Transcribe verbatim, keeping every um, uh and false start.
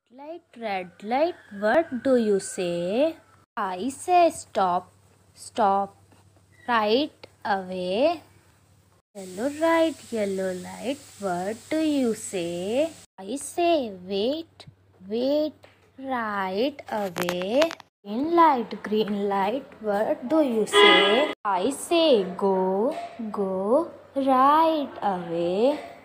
Light, red light, what do you say? I say stop, stop, right away. Yellow light, yellow light, what do you say? I say wait, wait, right away. Green light, green light, what do you say? I say go, go, right away.